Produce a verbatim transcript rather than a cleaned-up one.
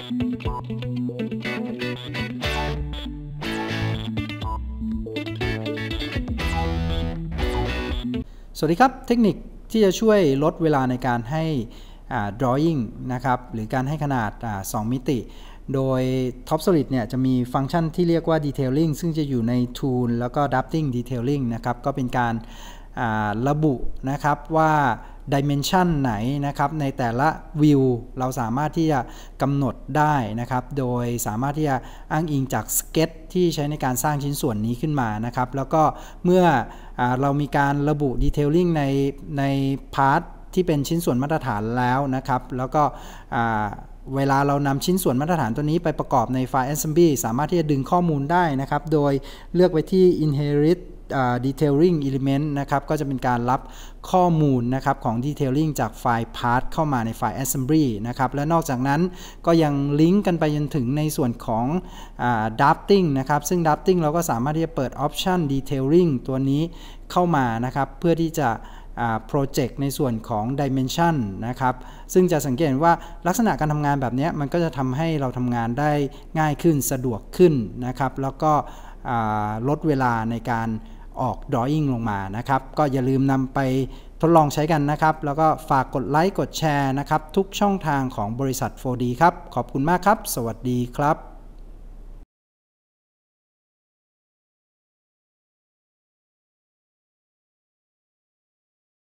สวัสดีครับเทคนิคที่จะช่วยลดเวลาในการให้ drawing นะครับหรือการให้ขนาดสองมิติโดย TopSolid เนี่ยจะมีฟังก์ชันที่เรียกว่า Detailing ซึ่งจะอยู่ใน Tool แล้วก็ Drafting Detailing นะครับก็เป็นการระบุนะครับว่า Dimension ไหนนะครับในแต่ละวิวเราสามารถที่จะกำหนดได้นะครับโดยสามารถที่จะอ้างอิงจากสเก็ตที่ใช้ในการสร้างชิ้นส่วนนี้ขึ้นมานะครับแล้วก็เมื่อเรามีการระบุ Detailing ในในพาร์ทที่เป็นชิ้นส่วนมาตรฐานแล้วนะครับแล้วก็เวลาเรานำชิ้นส่วนมาตรฐานตัวนี้ไปประกอบในไฟล์ Assembly สามารถที่จะดึงข้อมูลได้นะครับโดยเลือกไปที่ Inherit Detailing Element นะครับก็จะเป็นการรับข้อมูลนะครับของ Detailing จากไฟล์ Part เข้ามาในไฟล์ Assembly นะครับและนอกจากนั้นก็ยังลิงก์กันไปจนถึงในส่วนของ Drafting นะครับซึ่ง Drafting เราก็สามารถที่จะเปิด Option Detailing ตัวนี้เข้ามานะครับเพื่อที่จะโปรเจกต์ในส่วนของ Dimension นะครับซึ่งจะสังเกตว่าลักษณะการทำงานแบบนี้มันก็จะทำให้เราทำงานได้ง่ายขึ้นสะดวกขึ้นนะครับแล้วก็ลดเวลาในการออก drawing ลงมานะครับก็อย่าลืมนำไปทดลองใช้กันนะครับแล้วก็ฝากกดไลค์กดแชร์นะครับทุกช่องทางของบริษัท โฟร์ ดี ครับขอบคุณมากครับสวัสดีครับ